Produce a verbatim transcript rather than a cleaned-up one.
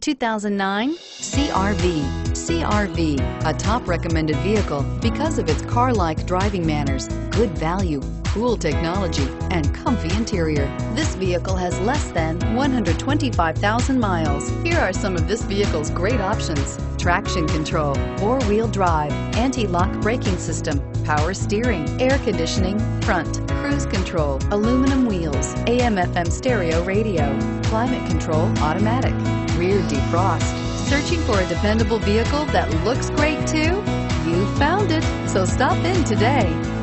two thousand nine C R V. C R V, a top recommended vehicle because of its car-like driving manners, good value, cool technology, and comfy interior. This vehicle has less than one hundred twenty-five thousand miles. Here are some of this vehicle's great options: traction control, four-wheel drive, anti-lock braking system, power steering, air conditioning, front, cruise control, aluminum wheels, A M F M stereo radio, climate control automatic, rear defrost. Searching for a dependable vehicle that looks great too? You found it, so stop in today.